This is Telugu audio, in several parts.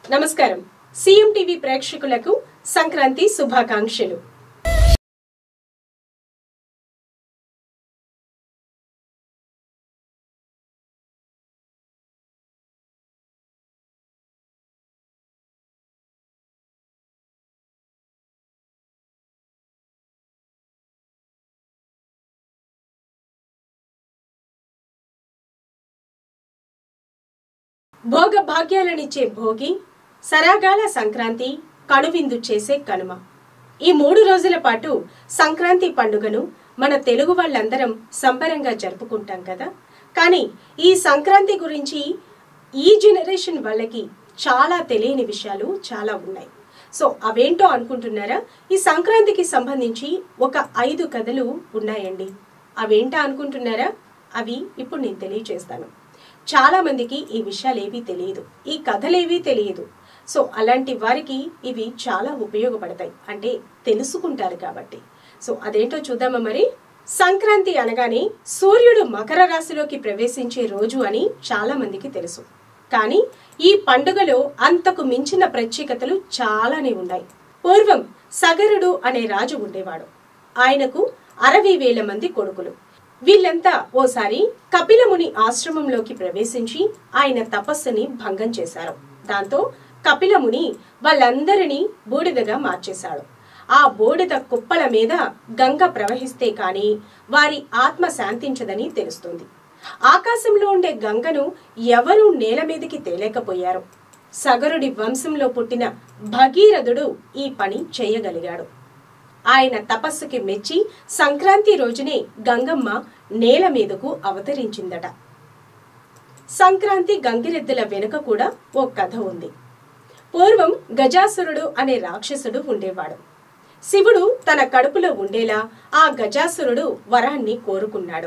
నమస్కారం. సీఎం టీవీ ప్రేక్షకులకు సంక్రాంతి శుభాకాంక్షలు. భోగ భాగ్యాలనిచ్చే భోగి, సరాగాల సంక్రాంతి, కనువిందు చేసే కనుమ. ఈ 3 రోజుల పాటు సంక్రాంతి పండుగను మన తెలుగు వాళ్ళందరం సంబరంగా జరుపుకుంటాం కదా. కానీ ఈ సంక్రాంతి గురించి ఈ జనరేషన్ వాళ్ళకి చాలా తెలియని విషయాలు చాలా ఉన్నాయి. సో అవేంటో అనుకుంటున్నారా? ఈ సంక్రాంతికి సంబంధించి ఒక 5 కథలు ఉన్నాయండి. అవేంటా అనుకుంటున్నారా? అవి ఇప్పుడు నేను తెలియజేస్తాను. చాలా మందికి ఈ విషయాలేవీ తెలియదు, ఈ కథలేవీ తెలియదు. సో అలాంటి వారికి ఇవి చాలా ఉపయోగపడతాయి, అంటే తెలుసుకుంటారు కాబట్టి. సో అదేంటో చూద్దామా మరి. సంక్రాంతి అనగానే సూర్యుడు మకర రాశిలోకి ప్రవేశించే రోజు అని చాలా మందికి తెలుసు. కానీ ఈ పండుగలో అంతకు మించిన ప్రత్యేకతలు చాలానే ఉన్నాయి. పూర్వం సగరుడు అనే రాజు ఉండేవాడు. ఆయనకు 60,000 మంది కొడుకులు. వీళ్ళంతా ఓసారి కపిలముని ఆశ్రమంలోకి ప్రవేశించి ఆయన తపస్సుని భంగం చేశారు. దాంతో కపిలముని వాళ్ళందరినీ బూడిదగా మార్చేశాడు. ఆ బూడిద కుప్పల మీద గంగ ప్రవహిస్తే కాని వారి ఆత్మ శాంతించదని తెలుస్తుంది. ఆకాశంలో ఉండే గంగను ఎవరూ నేల మీదకి తేలేకపోయారు. సగరుడి వంశంలో పుట్టిన భగీరథుడు ఈ పని చేయగలిగాడు. ఆయన తపస్సుకి మెచ్చి సంక్రాంతి రోజునే గంగమ్మ నేల మీదకు అవతరించిందట. సంక్రాంతి గంగిరెద్దుల వెనుక కూడా ఓ కథ ఉంది. పూర్వం గజాసురుడు అనే రాక్షసుడు ఉండేవాడు. శివుడు తన కడుపులో ఉండేలా ఆ గజాసురుడు వరాన్ని కోరుకున్నాడు.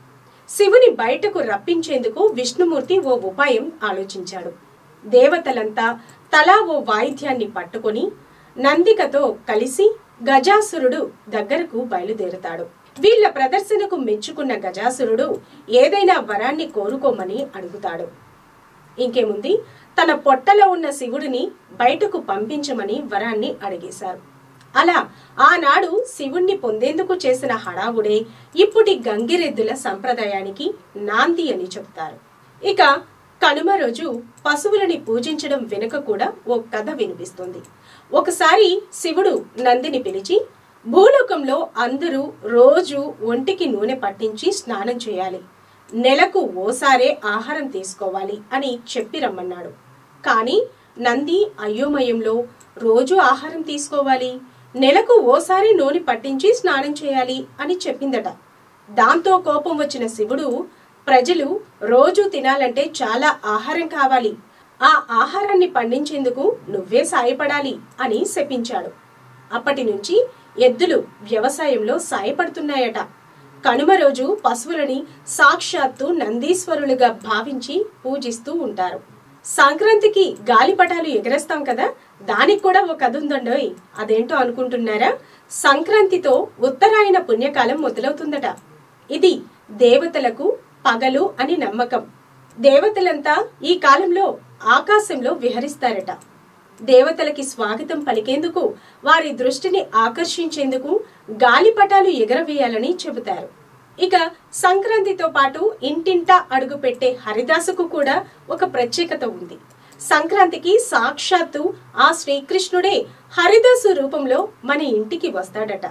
శివుని బయటకు రప్పించేందుకు విష్ణుమూర్తి ఓ ఉపాయం ఆలోచించాడు. దేవతలంతా తలా ఓ వాయిద్యాన్ని పట్టుకొని నందికతో కలిసి గజాసురుడు దగ్గరకు బయలుదేరుతాడు. వీళ్ల ప్రదర్శనకు మెచ్చుకున్న గజాసురుడు ఏదైనా వరాన్ని కోరుకోమని అడుగుతాడు. ఇంకేముంది, తన పొట్టలో ఉన్న శివుడిని బయటకు పంపించమని వరాన్ని అడిగేశారు. అలా ఆనాడు శివుణ్ణి పొందేందుకు చేసిన హడావుడే ఇప్పుటి గంగిరెద్దుల సంప్రదాయానికి నాంది అని చెప్తారు. ఇక కనుమ రోజు పశువులని పూజించడం వెనుక కూడా ఓ కథ వినిపిస్తుంది. ఒకసారి శివుడు నందిని పిలిచి, భూలోకంలో అందరూ రోజు ఒంటికి నూనె పట్టించి స్నానం చేయాలి, నెలకు ఓసారే ఆహారం తీసుకోవాలి అని చెప్పి రమ్మన్నాడు. కానీ నంది అయోమయంలో రోజు ఆహారం తీసుకోవాలి, నెలకు ఓసారి నూనె పట్టించి స్నానం చేయాలి అని చెప్పిందట. దాంతో కోపం వచ్చిన శివుడు, ప్రజలు రోజు తినాలంటే చాలా ఆహారం కావాలి, ఆ ఆహారాన్ని పండించేందుకు నువ్వే సాయపడాలి అని శపించాడు. అప్పటి నుంచి ఎద్దులు వ్యవసాయంలో సాయపడుతున్నాయట. కనుమ రోజు పశువులని సాక్షాత్తు నందీశ్వరులుగా భావించి పూజిస్తూ ఉంటారు. సంక్రాంతికి గాలిపటాలు ఎగరేస్తాం కదా, దానికి కూడా ఒక కథ ఉందండోయ్. అదేంటో అనుకుంటున్నారా? సంక్రాంతితో ఉత్తరాయణ పుణ్యకాలం మొదలవుతుందట. ఇది దేవతలకు పగలు అని నమ్మకం. దేవతలంతా ఈ కాలంలో ఆకాశంలో విహరిస్తారట. దేవతలకి స్వాగతం పలికేందుకు, వారి దృష్టిని ఆకర్షించేందుకు గాలిపటాలు ఎగరవేయాలని చెబుతారు. ఇక సంక్రాంతితో పాటు ఇంటింటా అడుగు పెట్టే హరిదాసుకు కూడా ఒక ప్రత్యేకత ఉంది. సంక్రాంతికి సాక్షాత్తు ఆ శ్రీకృష్ణుడే హరిదాసు రూపంలో మన ఇంటికి వస్తాడట.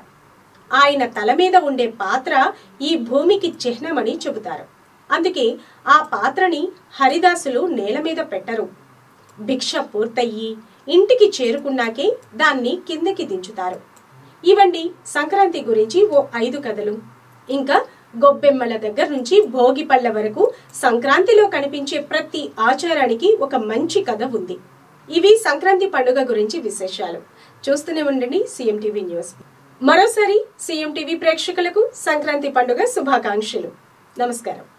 ఆయన తల మీద ఉండే పాత్ర ఈ భూమికి చిహ్నమని చెబుతారు. అందుకే ఆ పాత్రని హరిదాసులు నేల మీద పెట్టరు. భిక్ష పూర్తయ్యి ఇంటికి చేరుకున్నాకే దాన్ని కిందకి దించుతారు. ఇవండి సంక్రాంతి గురించి ఓ 5 కథలు. ఇంకా గొబ్బెమ్మల దగ్గర నుంచి భోగి పళ్ళ వరకు సంక్రాంతిలో కనిపించే ప్రతి ఆచారానికి ఒక మంచి కథ ఉంది. ఇవి సంక్రాంతి పండుగ గురించి విశేషాలు. చూస్తూనే ఉండండి సీఎం టీవీ న్యూస్. మరోసారి సీఎం టీవీ ప్రేక్షకులకు సంక్రాంతి పండుగ శుభాకాంక్షలు. నమస్కారం.